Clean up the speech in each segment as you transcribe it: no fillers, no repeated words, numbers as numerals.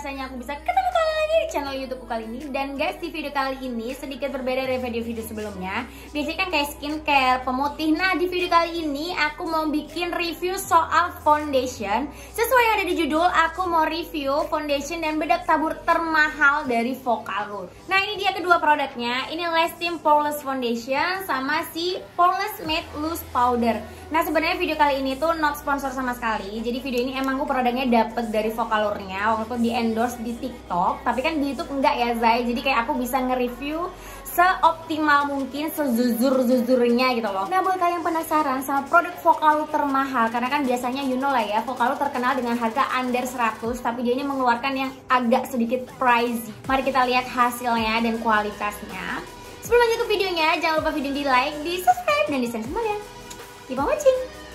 biasanya aku bisa ketemu kalian lagi di channel YouTubeku kali ini. Dan guys, di video kali ini sedikit berbeda dari video-video sebelumnya. Biasanya kan kayak skincare, pemutih. Nah, di video kali ini aku mau bikin review soal foundation. Sesuai yang ada di judul, aku mau review foundation dan bedak tabur termahal dari Focalure. Nah, ini dia kedua produknya. Ini Lasting Poreless Foundation sama si Poreless Matte Loose Powder. Nah, sebenarnya video kali ini tuh not sponsor sama sekali. Jadi video ini emang aku produknya dapet dari Focalure-nya waktu itu di endorse di TikTok. Tapi kan di YouTube enggak ya, Zai. Jadi kayak aku bisa nge-review seoptimal mungkin, sejujur-jujurnya gitu loh. Nah, buat kalian yang penasaran sama produk Focalure termahal, karena kan biasanya you know lah ya, Focalure terkenal dengan harga under 100, tapi dia ini mengeluarkan yang agak sedikit pricey. Mari kita lihat hasilnya dan kualitasnya. Sebelum lanjut ke videonya, jangan lupa video di like, di subscribe, dan di share semuanya. Keep on watching.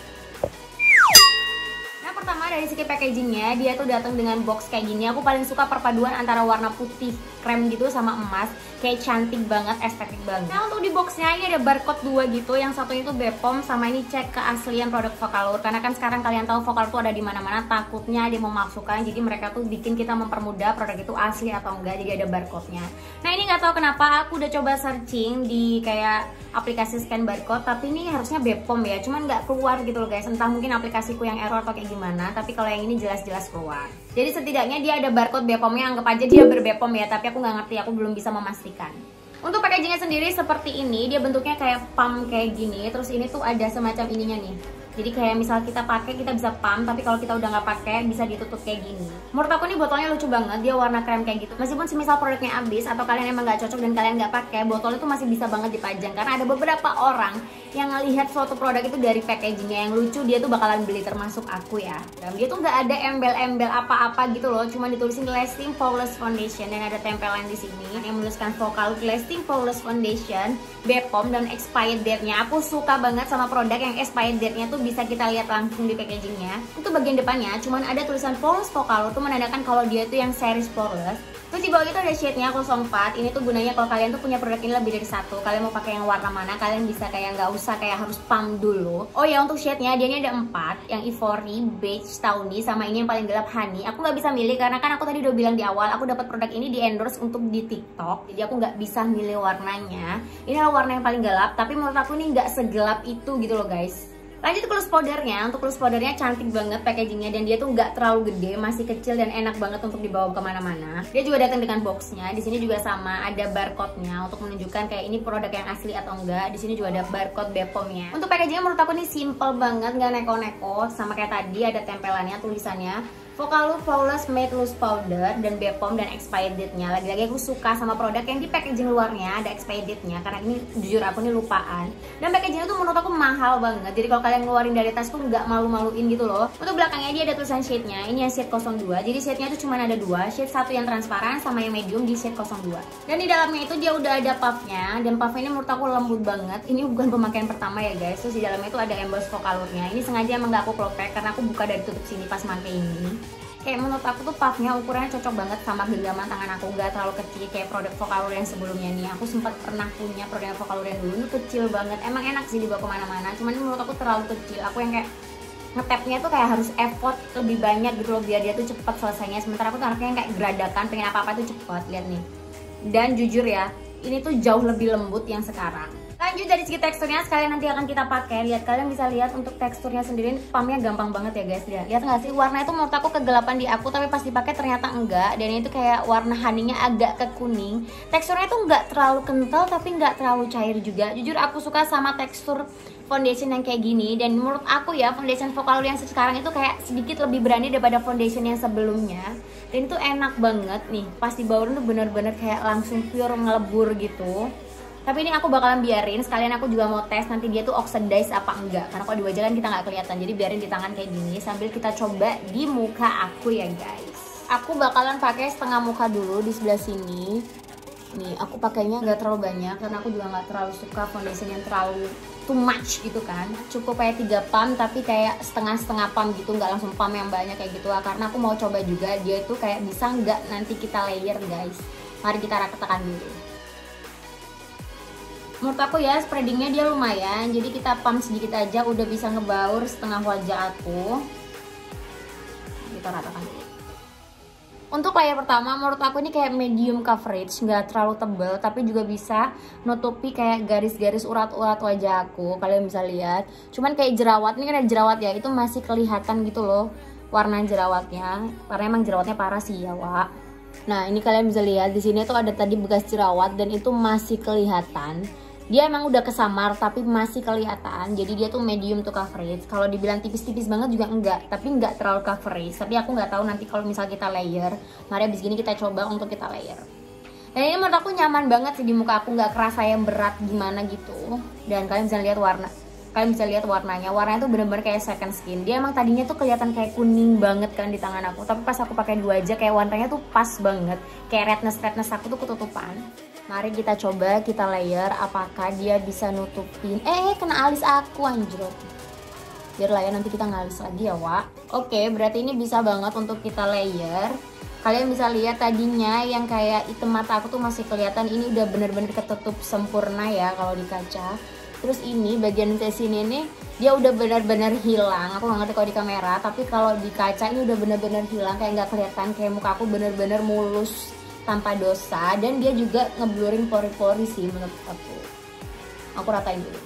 Nah, pertama dari segi packagingnya, dia tuh datang dengan box kayak gini. Aku paling suka perpaduan antara warna putih krem gitu sama emas. Kayak cantik banget, estetik banget. Nah, untuk di boxnya ini ada barcode 2 gitu. Yang satunya itu Bepom, sama ini cek keaslian produk Focalure. Karena kan sekarang kalian tahu Focalure tuh ada di mana-mana. Takutnya dia memalsukan. Jadi mereka tuh bikin kita mempermudah produk itu asli atau enggak. Jadi ada barcode-nya. Nah, ini nggak tahu kenapa aku udah coba searching di kayak aplikasi scan barcode. Tapi ini harusnya Bepom ya. Cuman nggak keluar gitu loh guys. Entah mungkin aplikasiku yang error atau kayak gimana. Tapi kalau yang ini jelas-jelas keluar. Jadi setidaknya dia ada barcode Bepomnya, anggap aja dia berbepom ya, tapi aku nggak ngerti, aku belum bisa memastikan. Untuk packagingnya sendiri seperti ini, dia bentuknya kayak pump kayak gini, terus ini tuh ada semacam ininya nih. Jadi kayak misal kita pakai, kita bisa pump, tapi kalau kita udah nggak pakai bisa ditutup kayak gini. Menurut aku nih botolnya lucu banget, dia warna krem kayak gitu. Meskipun semisal produknya habis atau kalian emang nggak cocok dan kalian nggak pakai, botolnya tuh masih bisa banget dipajang. Karena ada beberapa orang yang ngelihat suatu produk itu dari packagingnya yang lucu, dia tuh bakalan beli, termasuk aku ya. Dan dia tuh nggak ada embel-embel apa-apa gitu loh, cuma ditulisin Lasting Poreless Foundation dan ada tempelan di sini yang menuliskan Focalure Lasting Poreless Foundation, Bepom, dan expired date-nya. Aku suka banget sama produk yang expired date-nya tuh bisa kita lihat langsung di packagingnya. Untuk bagian depannya cuman ada tulisan Poreless Focalure, tuh menandakan kalau dia itu yang series Poreless. Terus di bawah itu ada shade-nya 04. Ini tuh gunanya kalau kalian tuh punya produk ini lebih dari satu, kalian mau pakai yang warna mana, kalian bisa kayak nggak usah kayak harus pump dulu. Oh ya, untuk shade-nya dia ini ada 4, yang ivory, beige, tawny, sama ini yang paling gelap honey. Aku nggak bisa milih karena kan aku tadi udah bilang di awal, aku dapat produk ini di endorse untuk di TikTok. Jadi aku nggak bisa milih warnanya. Ini adalah warna yang paling gelap, tapi menurut aku ini nggak segelap itu gitu loh guys. Lanjut ke loose powdernya. Untuk loose powdernya cantik banget packagingnya dan dia tuh nggak terlalu gede, masih kecil dan enak banget untuk dibawa kemana-mana. Dia juga datang dengan boxnya. Di sini juga sama ada barcode-nya untuk menunjukkan kayak ini produk yang asli atau enggak. Di sini juga ada barcode Bepomnya. Untuk packagingnya menurut aku ini simple banget, nggak neko-neko. Sama kayak tadi ada tempelannya, tulisannya Focalure Poreless Matte Loose Powder dan Bepom dan expired date-nya. Lagi-lagi aku suka sama produk yang di packaging luarnya ada expired date-nya, karena ini jujur aku ini lupaan. Dan packagingnya tuh menurut aku mahal banget. Jadi kalau kalian ngeluarin dari tas tuh nggak malu-maluin gitu loh. Untuk belakangnya dia ada tulisan shade-nya. Ini yang shade 02. Jadi shade-nya tuh cuma ada 2, shade satu yang transparan sama yang medium di shade 02. Dan di dalamnya itu dia udah ada puff-nya, dan puff-nya ini menurut aku lembut banget. Ini bukan pemakaian pertama ya guys. Terus di dalamnya itu ada emboss Focalure-nya. Ini sengaja emang gak aku close pack karena aku buka dari tutup sini pas pakai ini. Kayak menurut aku tuh puffnya ukurannya cocok banget sama genggaman tangan aku, gak terlalu kecil kayak produk Focalure yang sebelumnya nih. Aku sempat pernah punya produk Focalure yang dulu, ini kecil banget. Emang enak sih dibawa kemana-mana, cuman menurut aku terlalu kecil. Aku yang kayak ngetapnya tuh kayak harus effort lebih banyak gitu loh biar dia tuh cepet selesainya. Sementara aku tuh anaknya yang kayak geradakan, pengen apa-apa tuh cepet. Lihat nih. Dan jujur ya, ini tuh jauh lebih lembut yang sekarang. Lanjut dari segi teksturnya, sekalian nanti akan kita pakai. Lihat, kalian bisa lihat untuk teksturnya sendiri, pumpnya gampang banget ya guys. Lihat nggak sih, warna itu menurut aku kegelapan di aku, tapi pas dipakai ternyata enggak. Dan itu kayak warna honey-nya agak ke kuning. Teksturnya tuh nggak terlalu kental, tapi nggak terlalu cair juga. Jujur aku suka sama tekstur foundation yang kayak gini. Dan menurut aku ya, foundation Focalure yang sekarang itu kayak sedikit lebih berani daripada foundation yang sebelumnya. Dan itu enak banget nih, pas dibaurin tuh bener-bener kayak langsung pure ngelebur gitu. Tapi ini aku bakalan biarin, sekalian aku juga mau tes nanti dia tuh oxidize apa enggak. Karena kalau di wajah kan kita nggak kelihatan, jadi biarin di tangan kayak gini sambil kita coba di muka aku ya guys. Aku bakalan pakai setengah muka dulu di sebelah sini. Nih, aku pakainya nggak terlalu banyak karena aku juga nggak terlalu suka foundation yang terlalu too much gitu kan. Cukup kayak 3 pump tapi kayak setengah-setengah pump gitu, nggak langsung pump yang banyak kayak gitu lah. Karena aku mau coba juga dia tuh kayak bisa nggak nanti kita layer guys. Mari kita tekan dulu. Menurut aku ya spreadingnya dia lumayan, jadi kita pump sedikit aja udah bisa ngebaur setengah wajah aku. Kita ratakan dulu. Untuk layer pertama menurut aku ini kayak medium coverage, nggak terlalu tebal tapi juga bisa nutupi kayak garis-garis urat-urat wajah aku. Kalian bisa lihat. Cuman kayak jerawat, ini kan ada jerawat ya, itu masih kelihatan gitu loh warna jerawatnya. Karena emang jerawatnya parah sih ya, Wak. Nah, ini kalian bisa lihat di sini tuh ada tadi bekas jerawat dan itu masih kelihatan. Dia emang udah kesamar tapi masih kelihatan. Jadi dia tuh medium to coverage. Kalau dibilang tipis-tipis banget juga enggak, tapi enggak terlalu coverage. Tapi aku nggak tahu nanti kalau misal kita layer. Mari abis gini kita coba untuk kita layer. Dan ini menurut aku nyaman banget sih di muka aku, nggak kerasa yang berat gimana gitu. Dan kalian bisa lihat warna. Kalian bisa lihat warnanya. Warnanya tuh bener-bener kayak second skin. Dia emang tadinya tuh kelihatan kayak kuning banget kan di tangan aku. Tapi pas aku pakai dua aja kayak warnanya tuh pas banget. Kayak redness aku tuh ketutupan. Mari kita coba, kita layer. Apakah dia bisa nutupin kena alis aku anjrot. Biar lah ya, nanti kita ngalis lagi ya, Wak. Oke, berarti ini bisa banget untuk kita layer. Kalian bisa lihat tadinya yang kayak item mata aku tuh masih kelihatan. Ini udah bener-bener ketutup sempurna ya kalau di kaca. Terus ini bagian ke sini nih dia udah benar-benar hilang. Aku nggak ngerti kalau di kamera, tapi kalau di kaca ini udah benar-benar hilang, kayak nggak kelihatan, kayak muka aku benar-benar mulus tanpa dosa. Dan dia juga ngeblurin pori-pori sih menurut aku ratain dulu.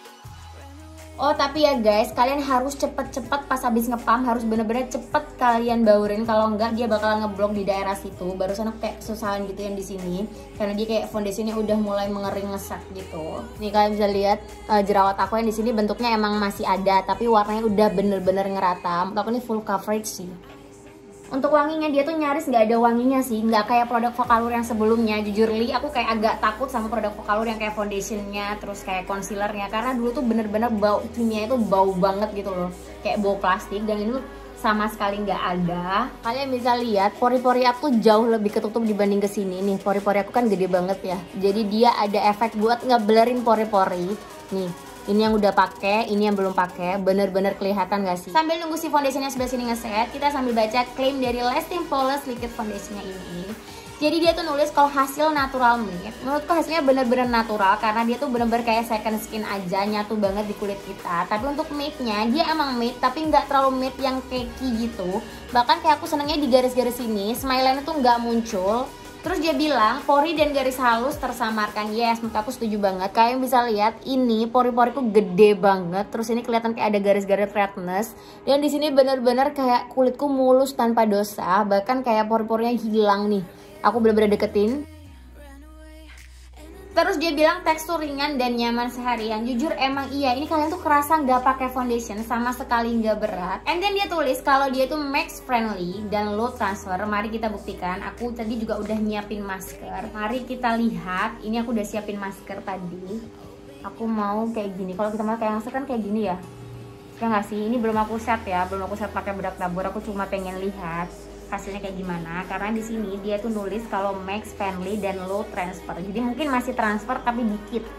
Oh tapi ya guys, kalian harus cepet-cepet pas habis ngepam, harus bener-bener cepet kalian baurin. Kalau enggak dia bakal ngeblok di daerah situ. Barusan aku kayak kesusahan gitu yang di sini, karena dia kayak foundationnya udah mulai mengering ngeset gitu. Nih kalian bisa lihat jerawat aku yang di sini bentuknya emang masih ada, tapi warnanya udah bener-bener ngerata. Menurut aku ini full coverage sih. Untuk wanginya dia tuh nyaris nggak ada wanginya sih, nggak kayak produk Vocalour yang sebelumnya. Jujur li, aku kayak agak takut sama produk Vocalour yang kayak foundationnya, terus kayak concealernya, karena dulu tuh bener-bener bau kimia itu bau banget gitu loh, kayak bau plastik. Dan ini tuh sama sekali nggak ada. Kalian bisa lihat pori-pori aku jauh lebih ketutup dibanding kesini nih. Pori-pori aku kan gede banget ya, jadi dia ada efek buat ngeblerin pori-pori nih. Ini yang udah pakai, ini yang belum pakai, bener-bener kelihatan gak sih? Sambil nunggu si foundationnya sebelah sini ngeset, kita sambil baca klaim dari Lasting Flawless Liquid Foundationnya ini. Jadi dia tuh nulis kalau hasil natural matte. Menurutku hasilnya bener-bener natural, karena dia tuh bener-bener kayak second skin aja, nyatu banget di kulit kita. Tapi untuk matte-nya, dia emang matte, tapi nggak terlalu matte yang cakey gitu. Bahkan kayak aku senengnya di garis-garis ini, smile line itu nggak muncul. Terus dia bilang pori dan garis halus tersamarkan. Yes, menurut aku setuju banget. Kalian bisa lihat ini pori-poriku gede banget. Terus ini kelihatan kayak ada garis-garis redness. Dan di sini bener-bener kayak kulitku mulus tanpa dosa. Bahkan kayak pori-porinya hilang nih. Aku bener-bener deketin. Terus dia bilang tekstur ringan dan nyaman seharian. Jujur emang iya, ini kalian tuh kerasa nggak pakai foundation, sama sekali nggak berat. And then dia tulis kalau dia tuh max friendly dan low transfer. Mari kita buktikan. Aku tadi juga udah nyiapin masker. Mari kita lihat. Ini aku udah siapin masker tadi. Aku mau kayak gini. Kalau kita pakai masker kan kayak gini ya. Ya nggak sih? Ini belum aku set ya, belum aku set pakai bedak tabur. Aku cuma pengen lihat hasilnya kayak gimana, karena di sini dia tuh nulis kalau max friendly dan low transfer. Jadi mungkin masih transfer tapi dikit.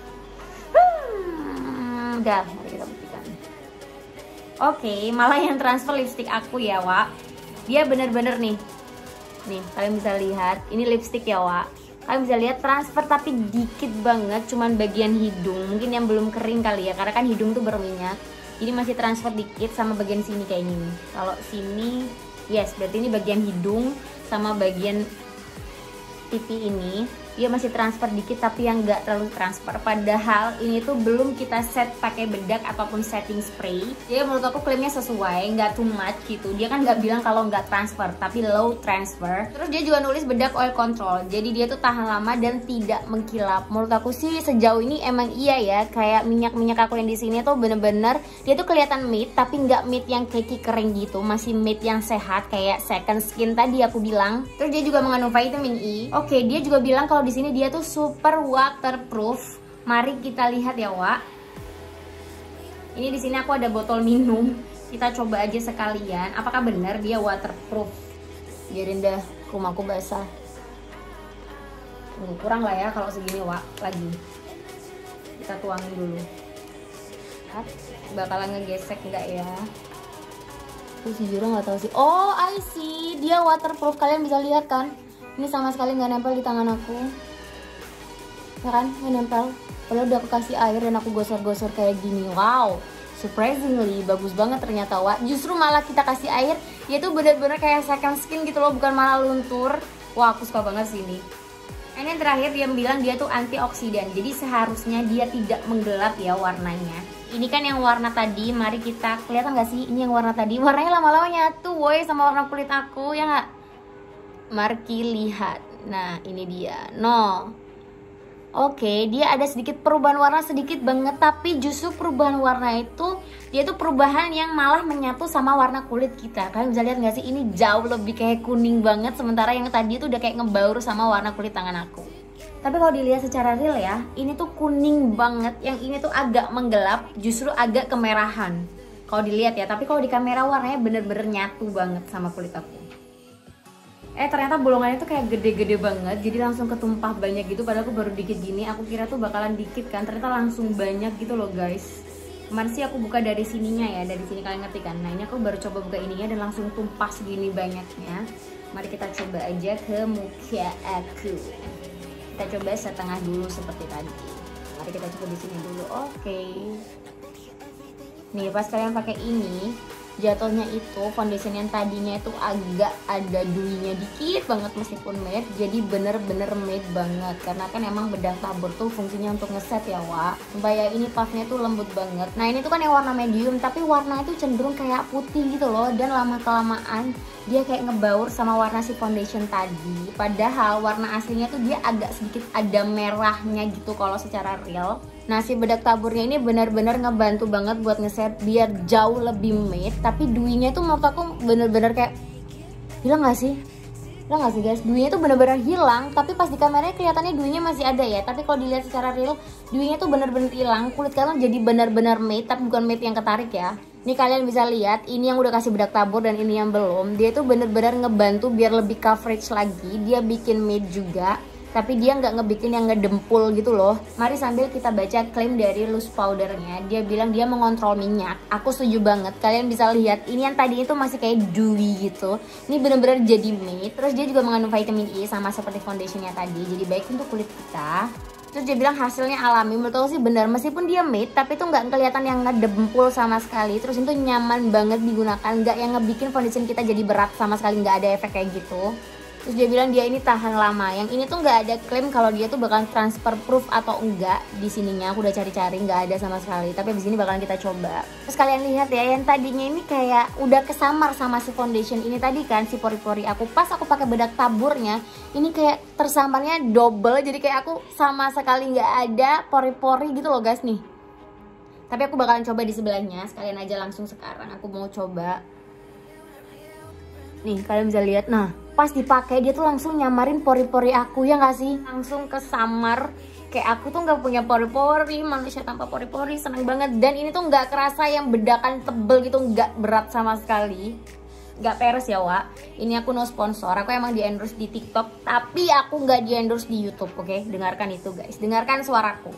Udah, mari kita buktikan. Oke, malah yang transfer lipstick aku ya, Wak. Dia bener-bener nih. Nih, kalian bisa lihat, ini lipstick ya, Wak. Kalian bisa lihat transfer tapi dikit banget, cuman bagian hidung. Mungkin yang belum kering kali ya, karena kan hidung tuh berminyak. Jadi masih transfer dikit sama bagian sini kayak gini. Kalau sini yes, berarti ini bagian hidung sama bagian pipi ini dia masih transfer dikit, tapi yang nggak terlalu transfer. Padahal ini tuh belum kita set pakai bedak ataupun setting spray. Jadi menurut aku klaimnya sesuai, nggak too much gitu. Dia kan nggak bilang kalau nggak transfer, tapi low transfer. Terus dia juga nulis bedak oil control. Jadi dia tuh tahan lama dan tidak mengkilap. Menurut aku sih sejauh ini emang iya ya. Kayak minyak-minyak aku yang di sini tuh bener-bener dia tuh kelihatan matte, tapi nggak matte yang cakey kering gitu. Masih matte yang sehat kayak second skin tadi aku bilang. Terus dia juga mengandung vitamin E. Oke, dia juga bilang kalau di sini dia tuh super waterproof. Mari kita lihat ya, Wak. Ini di sini aku ada botol minum. Kita coba aja sekalian apakah benar dia waterproof. Biarin dah rumahku basah. Kurang lah ya kalau segini, Wak. Lagi kita tuangin dulu. Bakalan ngegesek nggak ya? Aku sejujurnya nggak tahu sih. Oh, I see. Dia waterproof. Kalian bisa lihat kan? Ini sama sekali nggak nempel di tangan aku. Ya kan, nggak nempel. Padahal udah aku kasih air dan aku gosor-gosor kayak gini. Wow, surprisingly bagus banget ternyata, Wak. Justru malah kita kasih air, Dia tuh bener-bener kayak second skin gitu loh, bukan malah luntur. Wah, aku suka banget sih ini. Ini yang terakhir, dia bilang dia tuh antioksidan. Jadi seharusnya dia tidak menggelap ya warnanya. Ini kan yang warna tadi, mari kita kelihatan gak sih? Ini yang warna tadi, warnanya lama-lama nyatu woy sama warna kulit aku, ya nggak? Mari lihat. Nah, ini dia. Oke, dia ada sedikit perubahan warna, sedikit banget, tapi justru perubahan warna itu dia tuh perubahan yang malah menyatu sama warna kulit kita. Kalian bisa lihat nggak sih, ini jauh lebih kayak kuning banget, sementara yang tadi itu udah kayak ngebaur sama warna kulit tangan aku. Tapi kalau dilihat secara real ya, ini tuh kuning banget, yang ini tuh agak menggelap, justru agak kemerahan. Kalau dilihat ya, tapi kalau di kamera warnanya bener-bener nyatu banget sama kulit aku. Ternyata bolongannya tuh kayak gede-gede banget, jadi langsung ketumpah banyak gitu. Padahal aku baru dikit gini, aku kira tuh bakalan dikit kan, ternyata langsung banyak gitu loh guys. Kemarin sih aku buka dari sininya ya, dari sini kalian ngerti kan. Nah ini aku baru coba buka ininya dan langsung tumpah segini banyaknya. Mari kita coba aja ke muka aku. Kita coba setengah dulu seperti tadi. Mari kita coba di sini dulu. Oke. Nih pas kalian pakai ini, jatuhnya itu foundation yang tadinya itu agak ada dewinya dikit banget meskipun matte, jadi bener-bener matte banget. Karena kan emang bedak tabur tuh fungsinya untuk ngeset ya Wak, supaya ini puffnya tuh lembut banget. Nah ini tuh kan yang warna medium, tapi warna itu cenderung kayak putih gitu loh, dan lama kelamaan dia kayak ngebaur sama warna si foundation tadi. Padahal warna aslinya tuh dia agak sedikit ada merahnya gitu kalau secara real. Nah si bedak taburnya ini benar-benar ngebantu banget buat ngeset biar jauh lebih matte, tapi dewinya tuh menurut aku bener-bener kayak hilang gak sih? Hilang gak sih guys? Dewinya tuh bener-bener hilang, tapi pas di kameranya kelihatannya dewinya masih ada ya. Tapi kalau dilihat secara real, dewinya tuh bener-bener hilang. Kulit kalian jadi benar-benar matte, tapi bukan matte yang ketarik ya. Ini kalian bisa lihat, ini yang udah kasih bedak tabur dan ini yang belum. Dia tuh bener-bener ngebantu biar lebih coverage lagi. Dia bikin matte juga, tapi dia nggak ngebikin yang ngedempul gitu loh. Mari sambil kita baca klaim dari loose powdernya. Dia bilang dia mengontrol minyak. Aku setuju banget. Kalian bisa lihat, ini yang tadi itu masih kayak dewy gitu. Ini bener-bener jadi matte. Terus dia juga mengandung vitamin E sama seperti foundationnya tadi. Jadi baik untuk kulit kita. Terus dia bilang hasilnya alami. Menurut aku sih benar, meskipun dia matte tapi itu nggak kelihatan yang ngedempul sama sekali. Terus itu nyaman banget digunakan, nggak yang ngebikin foundation kita jadi berat sama sekali, nggak ada efek kayak gitu. Terus dia bilang dia ini tahan lama. Yang ini tuh nggak ada klaim kalau dia tuh bakalan transfer proof atau enggak. Di sininya aku udah cari-cari, nggak ada sama sekali. Tapi di sini bakalan kita coba. Terus kalian lihat ya, yang tadinya ini kayak udah kesamar sama si foundation ini tadi kan, si pori-pori aku. Pas aku pakai bedak taburnya, ini kayak tersamarnya double. Jadi kayak aku sama sekali nggak ada pori-pori gitu loh guys nih. Tapi aku bakalan coba di sebelahnya. Sekalian aja langsung sekarang aku mau coba. Nih kalian bisa lihat, nah pas dipakai dia tuh langsung nyamarin pori-pori aku, ya nggak sih? Langsung kesamar. Kayak aku tuh nggak punya pori-pori, manusia tanpa pori-pori, seneng banget. Dan ini tuh nggak kerasa yang bedakan tebel gitu, nggak berat sama sekali. Nggak peres ya Wak. Ini aku no sponsor, aku emang di endorse di TikTok, tapi aku nggak di endorse di YouTube, oke? Dengarkan itu guys, dengarkan suaraku.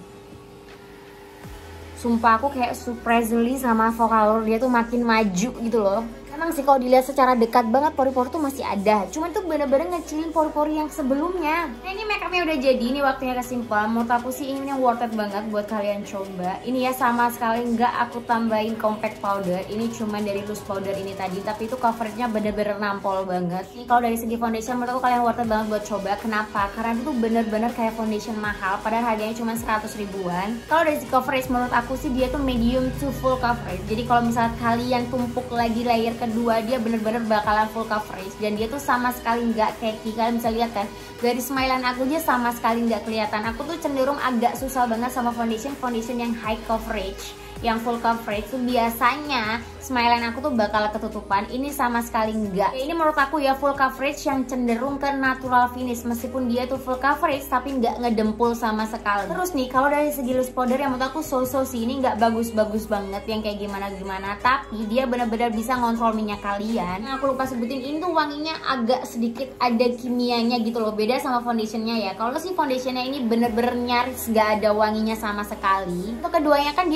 Sumpah aku kayak surprisingly sama Vocaloid dia tuh makin maju gitu loh. Emang sih kalau dilihat secara dekat banget pori-pori tuh masih ada, cuman tuh bener-bener ngecilin pori-pori yang sebelumnya. Nah ini makeupnya udah jadi, ini waktunya kesimpulan. Menurut aku sih ini yang worth it banget buat kalian coba. Ini ya sama sekali nggak aku tambahin compact powder, ini cuman dari loose powder ini tadi, tapi itu coveragenya bener-bener nampol banget. Ini kalau dari segi foundation menurut aku kalian worth it banget buat coba. Kenapa? Karena itu tuh bener-bener kayak foundation mahal, padahal harganya cuma 100 ribuan. Kalau dari segi coverage menurut aku sih dia tuh medium to full coverage. Jadi kalau misalnya kalian tumpuk lagi layer kedua, dia bener-bener bakalan full coverage. Dan dia tuh sama sekali nggak cakey. Kalian bisa lihat kan, dari smilean aku dia sama sekali nggak kelihatan. Aku tuh cenderung agak susah banget sama foundation yang high coverage, yang full coverage tuh biasanya smilean aku tuh bakal ketutupan. Ini sama sekali enggak. Ini menurut aku ya full coverage yang cenderung ke natural finish, meskipun dia tuh full coverage tapi nggak ngedempul sama sekali. Terus nih kalau dari segi loose powder yang menurut aku so-so sih, ini nggak bagus-bagus banget yang kayak gimana-gimana, tapi dia benar-benar bisa ngontrol minyak kalian. Nah, aku lupa sebutin, ini tuh wanginya agak sedikit ada kimianya gitu loh, beda sama foundationnya ya. Kalau sih foundationnya ini bener-bener nyaris nggak ada wanginya sama sekali. Untuk keduanya kan dia ngeklaim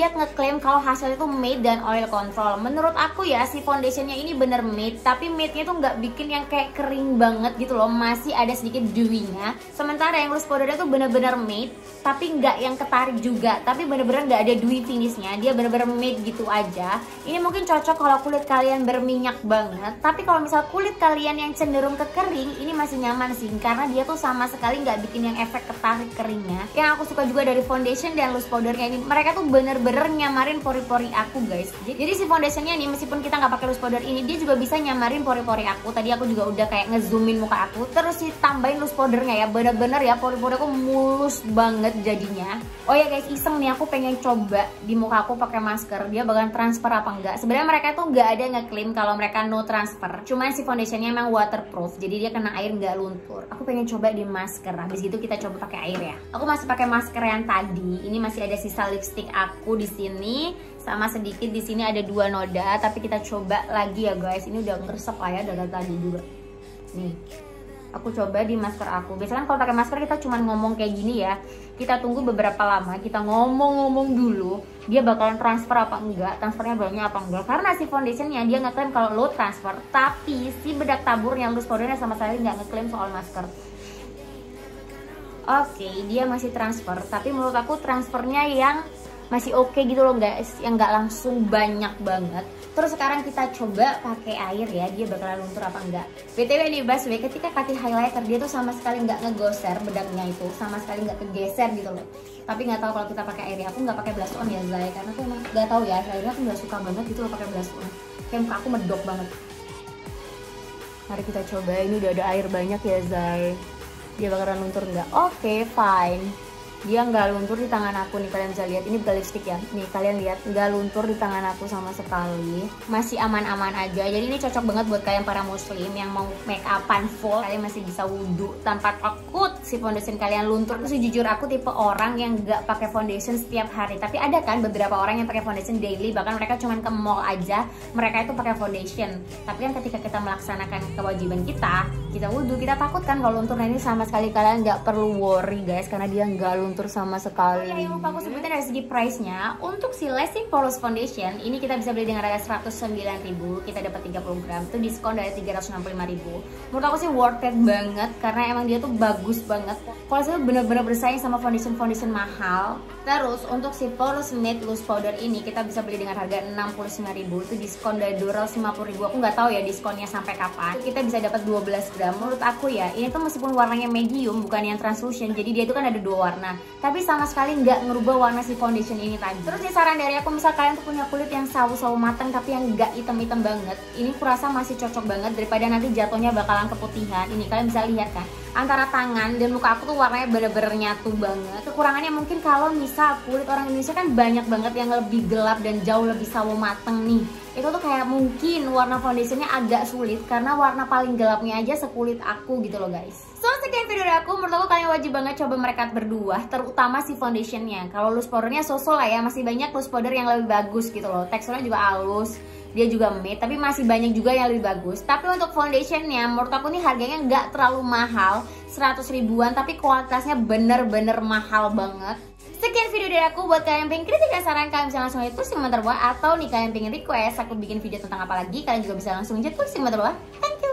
ngeklaim kalau hasilnya tuh matte dan oil control. Menurut aku ya, si foundationnya ini bener matte, tapi matte-nya tuh nggak bikin yang kayak kering banget gitu loh, masih ada sedikit dewy-nya. Sementara yang loose powdernya tuh bener-bener matte, tapi nggak yang ketarik juga, tapi bener-bener nggak ada dewy finishnya, dia bener-bener matte gitu aja. Ini mungkin cocok kalau kulit kalian berminyak banget, tapi kalau misal kulit kalian yang cenderung ke kering, ini masih nyaman sih, karena dia tuh sama sekali nggak bikin yang efek ketarik keringnya. Yang aku suka juga dari foundation dan loose powdernya ini, mereka tuh bener-bener nyamarin pori-pori aku guys. Jadi si foundationnya nih, meskipun kita nggak pakai loose powder ini, dia juga bisa nyamarin pori-pori aku. Tadi aku juga udah kayak ngezoomin muka aku, terus sih tambahin loose powdernya ya, bener-bener ya pori-pori aku mulus banget jadinya. Oh ya guys, iseng nih, aku pengen coba di muka aku pakai masker, dia bakalan transfer apa enggak. Sebenarnya mereka tuh nggak ada ngeklaim kalau mereka no transfer, cuman si foundationnya emang waterproof, jadi dia kena air nggak luntur. Aku pengen coba di masker, habis gitu kita coba pakai air ya. Aku masih pakai masker yang tadi, ini masih ada sisa lipstick aku di sini, sama sedikit di sini ada 2 noda, tapi kita coba lagi ya guys. Ini udah ngeresep lah ya dari tadi juga. Nih, aku coba di masker aku. Biasanya kan kalau pakai masker kita cuma ngomong kayak gini ya. Kita tunggu beberapa lama, kita ngomong-ngomong dulu, dia bakalan transfer apa enggak, transfernya banyak apa enggak. Karena si foundationnya dia ngeklaim kalau low transfer, tapi si bedak taburnya loose powdernya sama sekali nggak ngeklaim soal masker. Oke, dia masih transfer, tapi menurut aku transfernya yang masih oke gitu loh guys, yang nggak langsung banyak banget. Terus sekarang kita coba pakai air ya, dia bakalan luntur apa enggak. BTW nih busway, ketika kasih highlighter dia tuh sama sekali nggak ngegoser bedaknya itu, sama sekali nggak kegeser gitu loh. Tapi nggak tahu kalau kita pakai air ya, aku nggak pakai blush on ya Zai, karena aku emang nggak tahu ya, akhirnya aku nggak suka banget gitu loh pakai blush on. Kayak muka aku medok banget. Mari kita coba, ini udah ada air banyak ya Zai. Dia bakalan luntur nggak? Oke, fine. Dia nggak luntur di tangan aku nih, kalian bisa lihat. Ini bukan lipstick ya, nih kalian lihat nggak luntur di tangan aku sama sekali, masih aman-aman aja. Jadi ini cocok banget buat kalian para muslim yang mau make upan full, kalian masih bisa wudhu tanpa takut si foundation kalian luntur. Terus jujur aku tipe orang yang nggak pakai foundation setiap hari, tapi ada kan beberapa orang yang pakai foundation daily, bahkan mereka cuman ke mall aja mereka itu pakai foundation. Tapi kan ketika kita melaksanakan kewajiban kita wudhu, kita takut kan kalau luntur. Nah ini sama sekali kalian nggak perlu worry guys, karena dia nggak luntur sama sekali. Oh ya, yang lupa aku sebutin dari segi price-nya. Untuk si Lasting Poreless Foundation ini kita bisa beli dengan harga 109.000, kita dapat 30 gram, itu diskon dari 365.000. Menurut aku sih worth it banget, karena emang dia tuh bagus banget. Kualitasnya bener-bener bersaing sama foundation mahal. Terus untuk si Poreless Matte Loose Powder ini kita bisa beli dengan harga 69.000, itu diskon dari 250.000. Aku nggak tahu ya diskonnya sampai kapan. Kita bisa dapat 12 gram. Menurut aku ya, ini tuh meskipun warnanya medium bukan yang translucent, jadi dia itu kan ada 2 warna, tapi sama sekali nggak ngerubah warna si foundation ini tadi. Terus ya saran dari aku, misal kalian tuh punya kulit yang sawo-sawo mateng tapi yang nggak hitam-hitam banget, ini kurasa masih cocok banget daripada nanti jatuhnya bakalan keputihan. Ini kalian bisa lihat kan, antara tangan dan muka aku tuh warnanya bener-bener nyatu banget. Kekurangannya mungkin kalau misal kulit orang Indonesia kan banyak banget yang lebih gelap dan jauh lebih sawo mateng nih, itu tuh kayak mungkin warna foundationnya agak sulit karena warna paling gelapnya aja sekulit aku gitu loh guys. So sekian video dari aku, menurut aku kalian wajib banget coba mereka berdua, terutama si foundationnya. Kalau loose powdernya so-so lah ya, masih banyak loose powder yang lebih bagus gitu loh, teksturnya juga halus, dia juga matte, tapi masih banyak juga yang lebih bagus. Tapi untuk foundationnya menurut aku nih harganya nggak terlalu mahal, 100 ribuan, tapi kualitasnya bener-bener mahal banget. Sekian video dari aku. Buat kalian yang pengen kritik dan saran, kalian bisa langsung aja tulis di komentar bawah, atau nih kalian pengen request aku bikin video tentang apa lagi, kalian juga bisa langsung aja tulis di komentar bawah. Thank you.